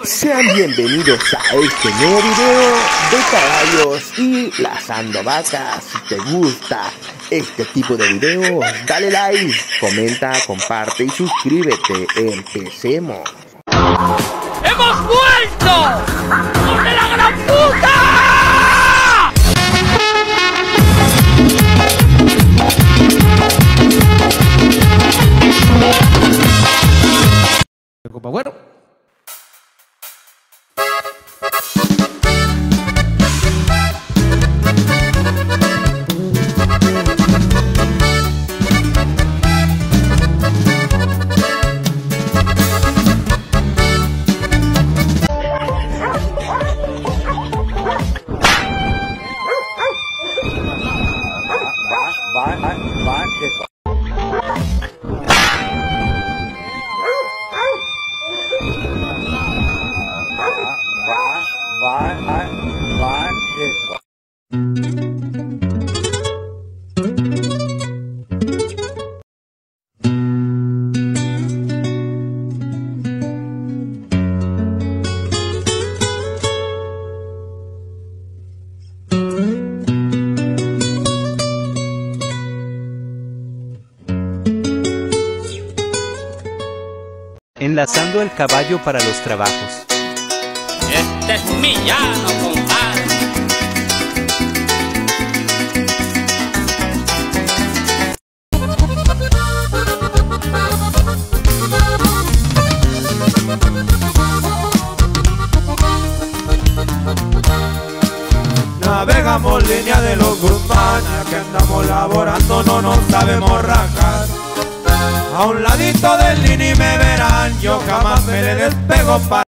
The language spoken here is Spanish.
Sean bienvenidos a este nuevo video de caballos y lazando vacas. Si te gusta este tipo de videos, dale like, comenta, comparte y suscríbete. Empecemos. ¡Hemos vuelto! ¡Por de la gran puta! Bueno. Enlazando el caballo para los trabajos. Este es mi llano, compadre. Navegamos línea de los Guzmán, que andamos laborando, no nos sabemos rajar. A un ladito del Lini me verán, yo jamás me le despego para